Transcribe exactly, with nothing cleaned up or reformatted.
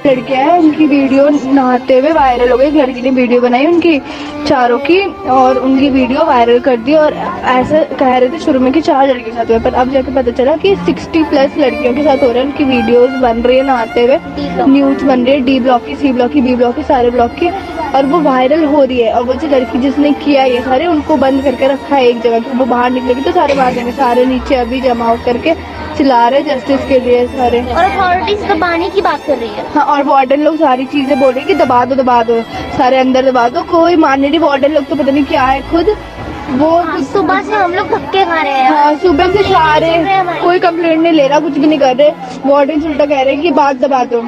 लड़कियां हैं, उनकी वीडियो नहाते हुए वायरल हो गई। एक लड़की ने वीडियो बनाई उनकी चारों की और उनकी वीडियो वायरल कर दी। और ऐसा कह रहे थे शुरू में कि चार लड़कियों के साथ हुआ, पर अब जाके पता चला कि सिक्सटी प्लस लड़कियों के साथ हो रहा है। उनकी वीडियोस बन रही है नहाते हुए, न्यूज बन रही है, डी ब्लॉक की, सी ब्लॉक की, बी ब्लॉक की, सारे ब्लॉक की, और वो वायरल हो रही है। और वो जो लड़की जिसने किया ये सारे, उनको बंद करके रखा है एक जगह, वो बाहर निकलेगी तो सारे बाहर जाएंगे, सारे नीचे अभी जमा हो करके चिल्ला रहे जस्टिस के लिए सारे। और अथॉरिटीज दबाने की बात कर रही है। हाँ, और वार्डन लोग सारी चीजें बोल रहे कि दबा दो दबा दो, सारे अंदर दबा दो, कोई मानने नहीं। वार्डन लोग तो पता नहीं क्या है खुद, वो हाँ, सुबह से हम लोग धक्के खा रहे हैं। हाँ, सुबह से खा रहे, कोई कंप्लेंट नहीं ले रहा, कुछ भी नहीं कर रहे। वार्डन उल्टा कह रहे हैं कि बात दबा दो।